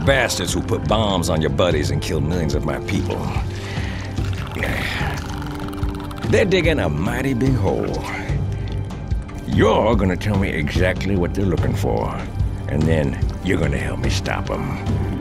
bastards who put bombs on your buddies and killed millions of my people. They're digging a mighty big hole. You're gonna tell me exactly what they're looking for, and then you're gonna help me stop them.